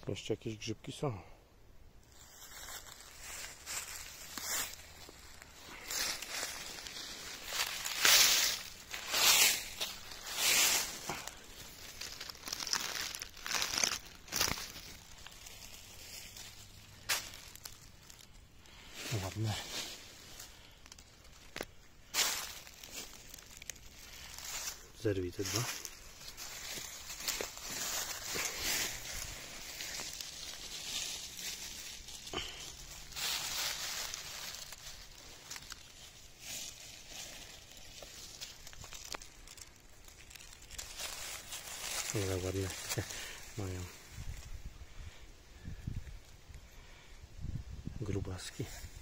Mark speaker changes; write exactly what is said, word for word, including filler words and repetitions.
Speaker 1: Jeszcze jakieś grzybki są. Ładne. Zerwij te dwa. Ale ładne mają grubaski.